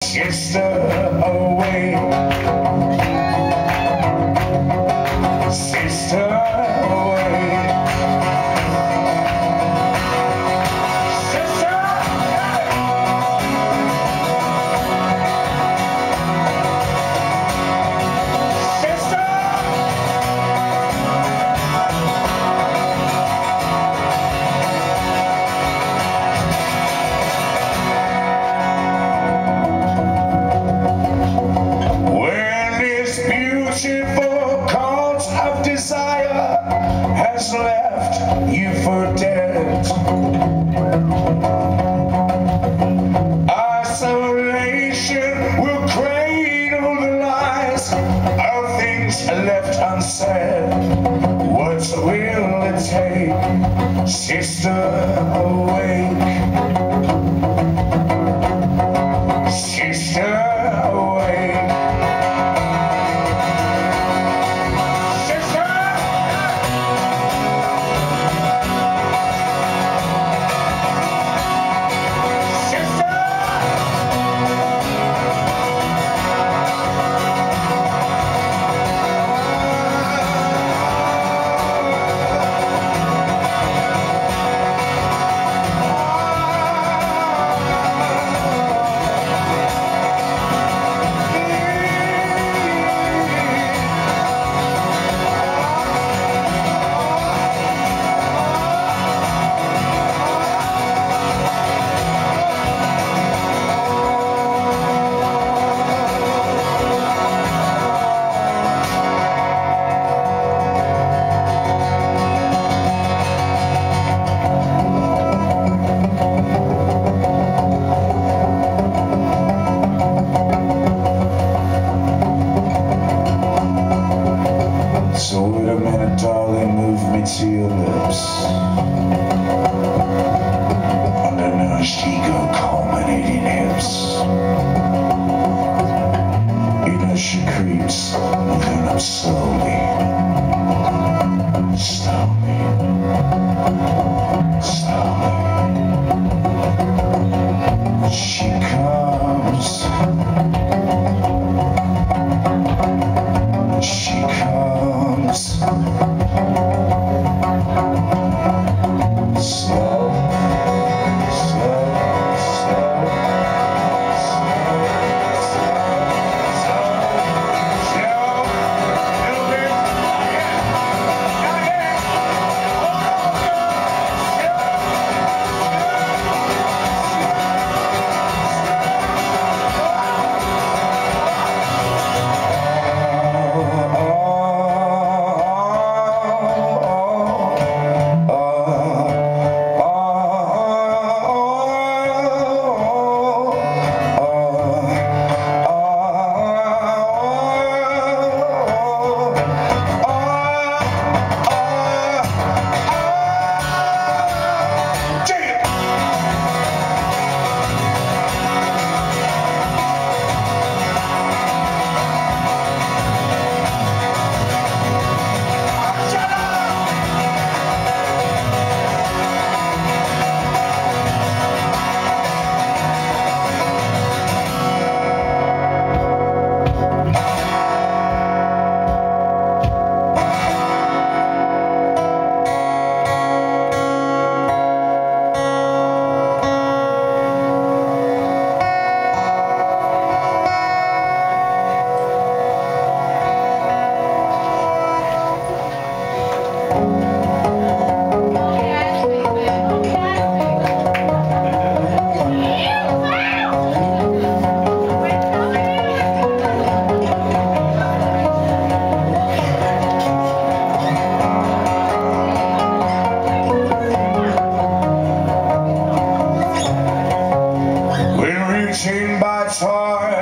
Sister, awake. Sister, awake. Sister, sister. Beautiful cult of desire has left you for dead. Isolation will cradle the lies of things left unsaid. What will it take, sister, awake? Sister, awake. So wait a minute, darling, move me to your lips. Undernourished ego, culminating hips. Inertia creeps, moving up slowly. Slowly. Slowly. She comes. She comes. Slow, slow, slow, Reaching by time.